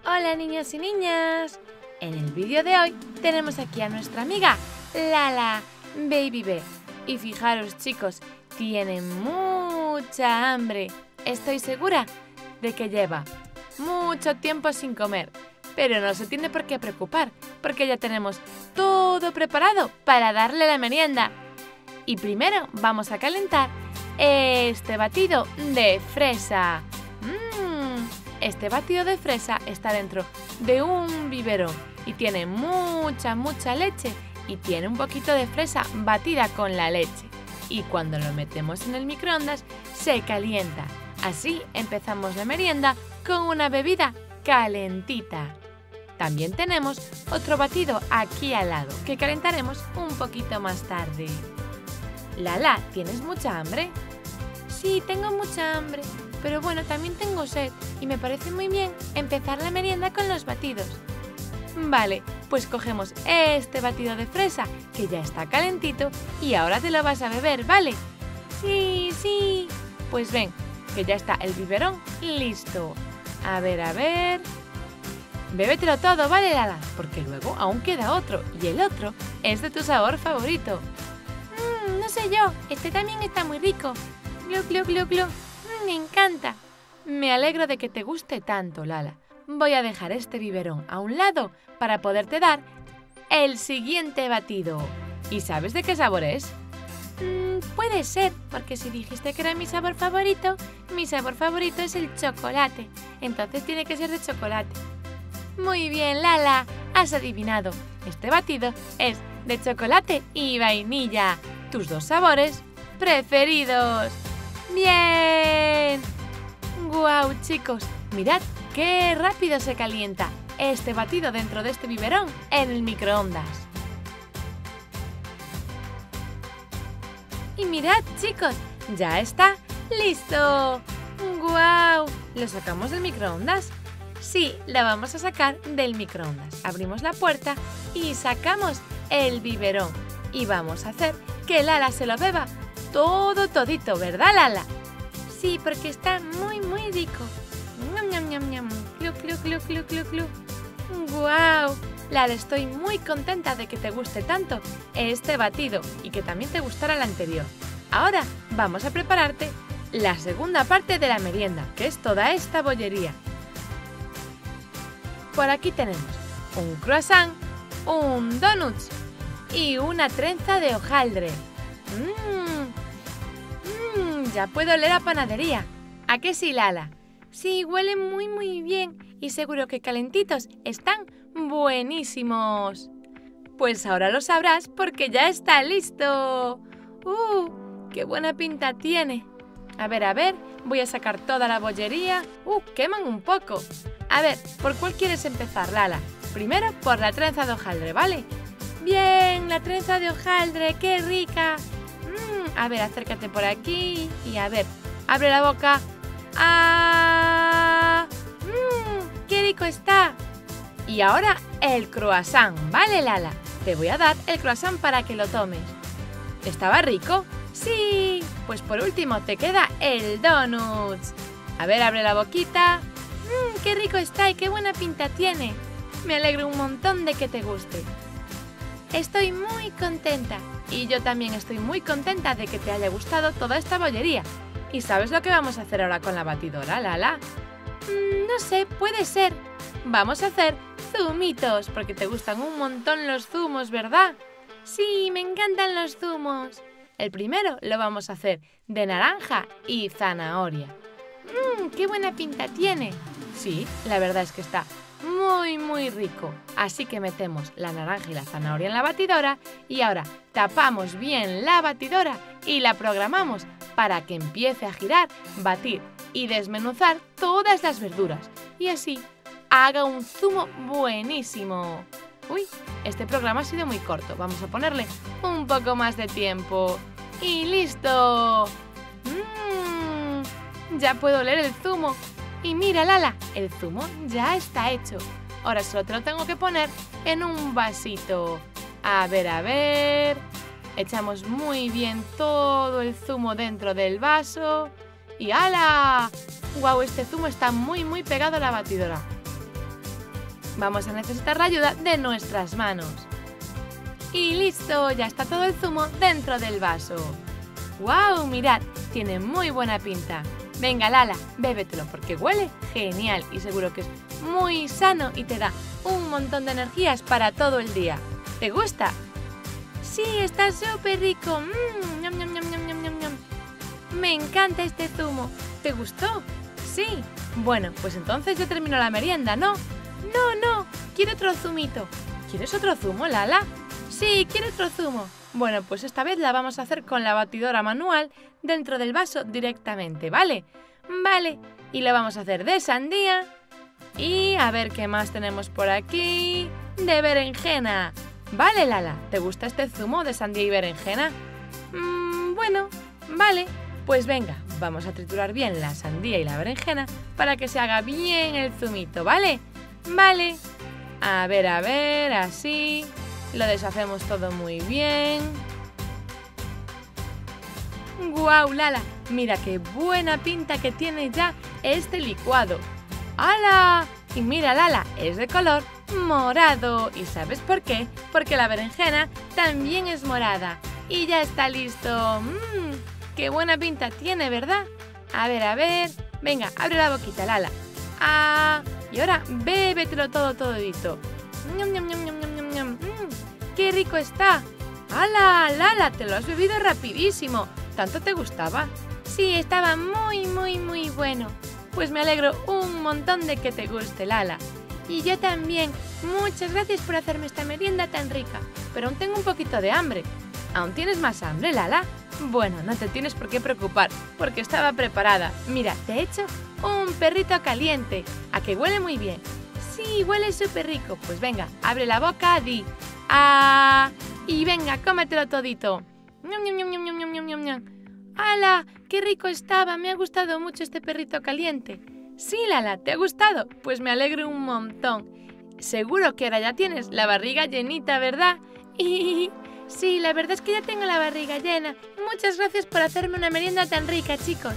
Hola niños y niñas. En el vídeo de hoy tenemos aquí a nuestra amiga Lala Baby Bear. Y fijaros chicos, tiene mucha hambre. Estoy segura de que lleva mucho tiempo sin comer. Pero no se tiene por qué preocupar, porque ya tenemos todo preparado para darle la merienda. Y primero vamos a calentar este batido de fresa. Este batido de fresa está dentro de un biberón y tiene mucha leche y tiene un poquito de fresa batida con la leche. Y cuando lo metemos en el microondas se calienta. Así empezamos la merienda con una bebida calentita. También tenemos otro batido aquí al lado que calentaremos un poquito más tarde. Lala, ¿tienes mucha hambre? Sí, tengo mucha hambre, pero bueno, también tengo sed y me parece muy bien empezar la merienda con los batidos. Vale, pues cogemos este batido de fresa que ya está calentito y ahora te lo vas a beber, ¿vale? Sí. Pues ven, que ya está el biberón listo. A ver. Bébetelo todo, ¿vale, Lala? Porque luego aún queda otro y el otro es de tu sabor favorito. No sé yo, este también está muy rico. Glu. Me encanta. Me alegro de que te guste tanto, Lala. Voy a dejar este biberón a un lado para poderte dar el siguiente batido. ¿Y sabes de qué sabor es? Puede ser, porque si dijiste que era mi sabor favorito es el chocolate. Entonces tiene que ser de chocolate. Muy bien, Lala, has adivinado. Este batido es de chocolate y vainilla, tus dos sabores preferidos. ¡Bien! ¡Guau, chicos! Mirad qué rápido se calienta este batido dentro de este biberón en el microondas. Y mirad, chicos, ya está listo. ¡Guau! ¿Lo sacamos del microondas? Sí, lo vamos a sacar del microondas. Abrimos la puerta y sacamos el biberón. Y vamos a hacer que Lala se lo beba todito, ¿verdad, Lala? Sí, porque está muy rico. Ñam. Glu. ¡Guau! Lala, estoy muy contenta de que te guste tanto este batido y que también te gustara el anterior. Ahora vamos a prepararte la segunda parte de la merienda, que es toda esta bollería. Por aquí tenemos un croissant, un donut y una trenza de hojaldre. Ya puedo oler a panadería. ¿A qué sí, Lala? Sí, huelen muy bien y seguro que calentitos están buenísimos. Pues ahora lo sabrás porque ya está listo. ¡Qué buena pinta tiene! A ver, voy a sacar toda la bollería. Queman un poco. A ver, ¿por cuál quieres empezar, Lala? Primero por la trenza de hojaldre, ¿vale? Bien, la trenza de hojaldre, ¡qué rica! A ver, acércate por aquí y a ver, abre la boca. ¡Ah! ¡Qué rico está! Y ahora el croissant, ¿vale, Lala? Te voy a dar el croissant para que lo tomes. ¿Estaba rico? ¡Sí! Pues por último te queda el donut. A ver, abre la boquita. ¡Qué rico está y qué buena pinta tiene! Me alegro un montón de que te guste. Estoy muy contenta. Y yo también estoy muy contenta de que te haya gustado toda esta bollería. ¿Y sabes lo que vamos a hacer ahora con la batidora, Lala? No sé, puede ser. Vamos a hacer zumitos, porque te gustan un montón los zumos, ¿verdad? Sí, me encantan los zumos. El primero lo vamos a hacer de naranja y zanahoria. ¡Qué buena pinta tiene! Sí, la verdad es que está muy rico. Así que metemos la naranja y la zanahoria en la batidora y ahora tapamos bien la batidora y la programamos para que empiece a girar, batir y desmenuzar todas las verduras y así haga un zumo buenísimo. Este programa ha sido muy corto. Vamos a ponerle un poco más de tiempo. ¡Y listo! Ya puedo oler el zumo. Y mira, Lala, el zumo ya está hecho. Ahora solo te lo tengo que poner en un vasito. A ver. Echamos muy bien todo el zumo dentro del vaso. ¡Y ¡hala! ¡Guau! Este zumo está muy pegado a la batidora. vamos a necesitar la ayuda de nuestras manos. Y listo, ya está todo el zumo dentro del vaso. ¡Guau! Mirad, tiene muy buena pinta. Venga, Lala, bébetelo porque huele genial y seguro que es muy sano y te da un montón de energías para todo el día. ¿Te gusta? Sí, está súper rico. Ñam, ñam, ñam, ñam, ñam, ñam. Me encanta este zumo. ¿Te gustó? Sí. Bueno, pues entonces ya termino la merienda, ¿no? No, quiero otro zumito. ¿Quieres otro zumo, Lala? Sí, quiero otro zumo. Bueno, pues esta vez la vamos a hacer con la batidora manual dentro del vaso directamente, ¿vale? Vale, y lo vamos a hacer de sandía y a ver qué más tenemos por aquí. De berenjena. Vale, Lala, ¿te gusta este zumo de sandía y berenjena? Bueno, vale. Pues venga, vamos a triturar bien la sandía y la berenjena para que se haga bien el zumito, ¿vale? Vale. A ver, así. Lo deshacemos todo muy bien. ¡Guau, Lala! Mira qué buena pinta que tiene ya este licuado. ¡Hala! Y mira, Lala, es de color morado. ¿Y sabes por qué? Porque la berenjena también es morada. Y ya está listo. ¡Qué buena pinta tiene, ¿verdad? A ver. Venga, abre la boquita, Lala. Y ahora bébetelo todo todito. ¡Ñam, ñam, ñam, ñam, ñam, ñam! ¡Qué rico está! ¡Hala, Lala! Te lo has bebido rapidísimo. ¿Tanto te gustaba? Sí, estaba muy, muy, muy bueno. Pues me alegro un montón de que te guste, Lala. Y yo también. Muchas gracias por hacerme esta merienda tan rica. Pero aún tengo un poquito de hambre. ¿Aún tienes más hambre, Lala? Bueno, no te tienes por qué preocupar, porque estaba preparada. Mira, te he hecho un perrito caliente. ¿A que huele muy bien? Sí, huele súper rico. Pues venga, abre la boca, di y venga, cómetelo todito. ¡Ñam, ñam, ñam, ñam, ñam, ñam, ñam! ¡Hala! ¡Qué rico estaba! Me ha gustado mucho este perrito caliente. Sí, Lala, ¿te ha gustado? Pues me alegro un montón. Seguro que ahora ya tienes la barriga llenita, ¿verdad? Y sí, la verdad es que ya tengo la barriga llena. Muchas gracias por hacerme una merienda tan rica, chicos.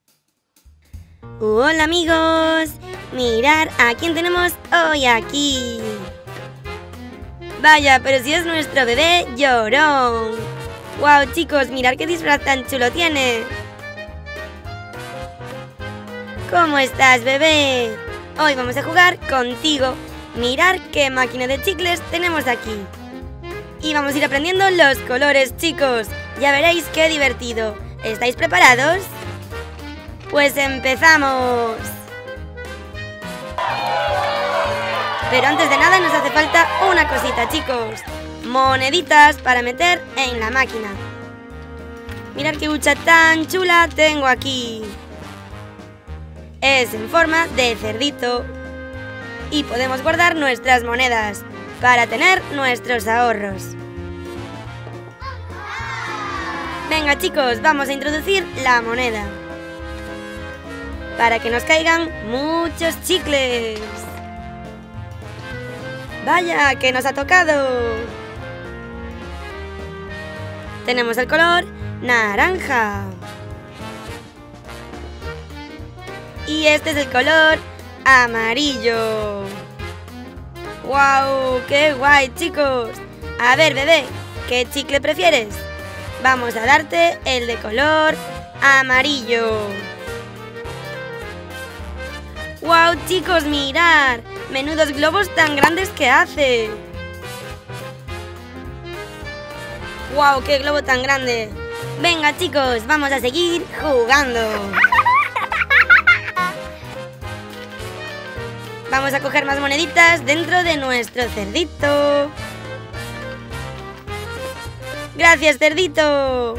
Hola, amigos. Mirad a quién tenemos hoy aquí. Vaya, pero si es nuestro bebé llorón. ¡Wow, chicos! Mirad qué disfraz tan chulo tiene. ¿Cómo estás, bebé? Hoy vamos a jugar contigo. Mirad qué máquina de chicles tenemos aquí. Y vamos a ir aprendiendo los colores, chicos. Ya veréis qué divertido. ¿Estáis preparados? Pues empezamos. Pero antes de nada nos hace falta una cosita, chicos. Moneditas para meter en la máquina. Mirad qué hucha tan chula tengo aquí. Es en forma de cerdito. Y podemos guardar nuestras monedas para tener nuestros ahorros. Venga, chicos, vamos a introducir la moneda para que nos caigan muchos chicles. ¡Vaya, que nos ha tocado! Tenemos el color naranja. Y este es el color amarillo. ¡Wow! ¡Qué guay, chicos! A ver, bebé, ¿qué chicle prefieres? Vamos a darte el de color amarillo. ¡Wow, chicos, mirad! ¡Menudos globos tan grandes que hace! ¡Wow, qué globo tan grande! Venga, chicos, vamos a seguir jugando. Vamos a coger más moneditas dentro de nuestro cerdito. ¡Gracias, cerdito!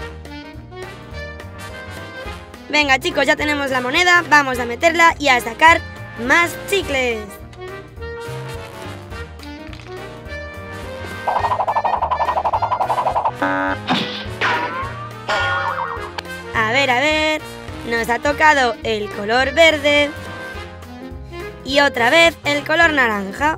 Venga, chicos, ya tenemos la moneda. Vamos a meterla y a sacar más chicles. A ver, nos ha tocado el color verde y otra vez el color naranja.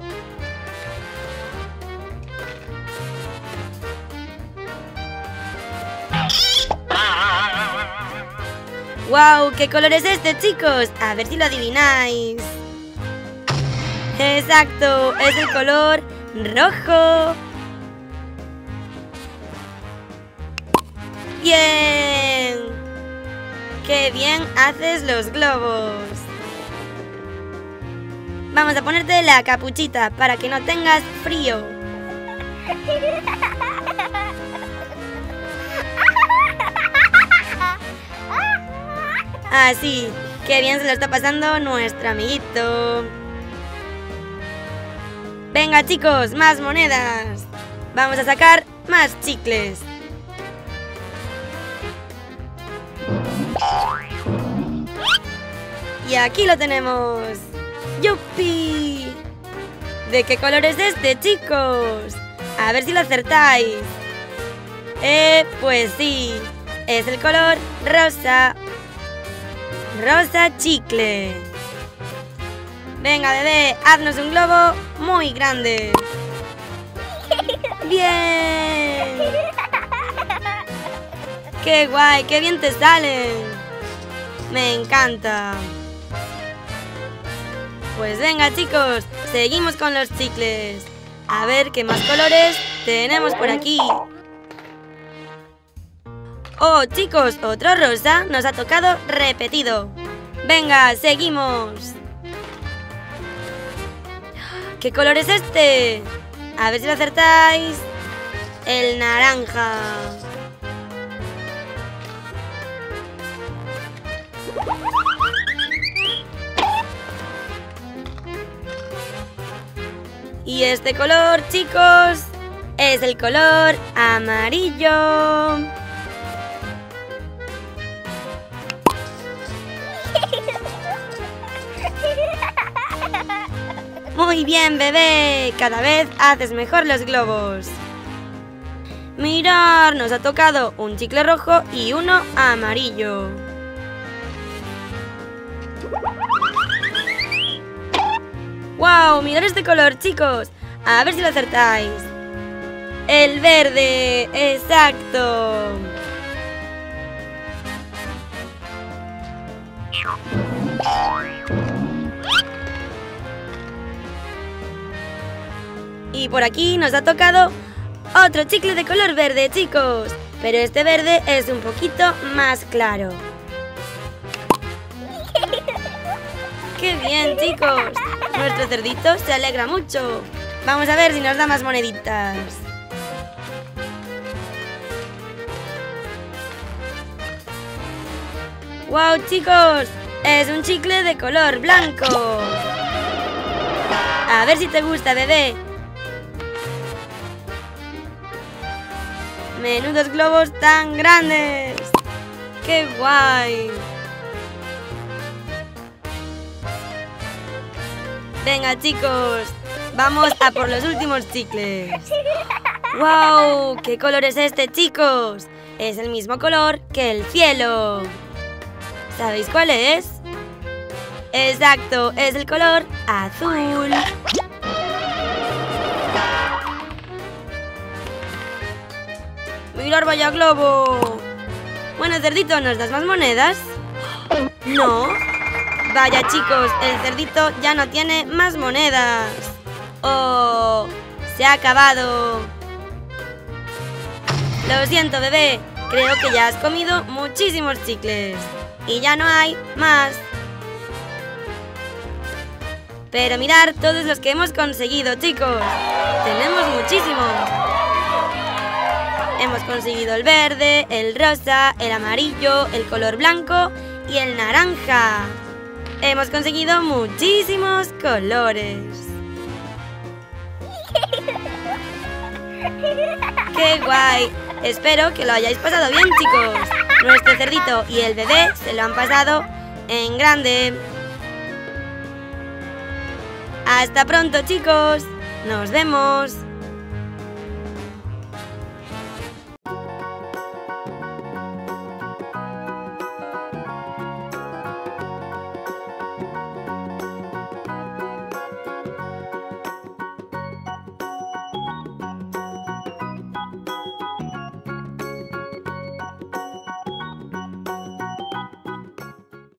¡Wow! ¿Qué color es este, chicos? A ver si lo adivináis. Exacto, es el color rojo. ¡Bien! ¡Qué bien haces los globos! Vamos a ponerte la capuchita para que no tengas frío. Así, qué bien se lo está pasando nuestro amiguito. Venga chicos, más monedas. Vamos a sacar más chicles. Y aquí lo tenemos. ¡Yupi! ¿De qué color es este, chicos? A ver si lo acertáis. Pues sí, es el color rosa. Rosa chicle. Venga, bebé, haznos un globo muy grande. ¡Bien! ¡Qué guay! ¡Qué bien te salen! Me encanta. Pues venga, chicos, seguimos con los chicles. A ver qué más colores tenemos por aquí. Oh, chicos, otro rosa nos ha tocado repetido. Venga, seguimos. ¿Qué color es este? A ver si lo acertáis. El naranja. Y este color, chicos, es el color amarillo. Muy bien, bebé. Cada vez haces mejor los globos. Mirad, nos ha tocado un chicle rojo y uno amarillo. ¡Wow! Mirad este color, chicos. A ver si lo acertáis. El verde, exacto. Y por aquí nos ha tocado otro chicle de color verde, chicos. Pero este verde es un poquito más claro. ¡Qué bien, chicos! Nuestro cerdito se alegra mucho. Vamos a ver si nos da más moneditas. ¡Wow, chicos! Es un chicle de color blanco. A ver si te gusta, bebé. ¡Menudos globos tan grandes! ¡Qué guay! Venga, chicos, vamos a por los últimos chicles. ¡Wow! ¿Qué color es este, chicos? Es el mismo color que el cielo. ¿Sabéis cuál es? Exacto, es el color azul. ¡Mirad, vaya globo! Bueno, cerdito, ¿nos das más monedas? No. Vaya, chicos, el cerdito ya no tiene más monedas. ¡Oh! Se ha acabado. Lo siento, bebé. Creo que ya has comido muchísimos chicles. Y ya no hay más. Pero mirad todos los que hemos conseguido, chicos. Tenemos muchísimos. Hemos conseguido el verde, el rosa, el amarillo, el color blanco y el naranja. Hemos conseguido muchísimos colores. ¡Qué guay! Espero que lo hayáis pasado bien, chicos. Nuestro cerdito y el bebé se lo han pasado en grande. Hasta pronto, chicos. Nos vemos.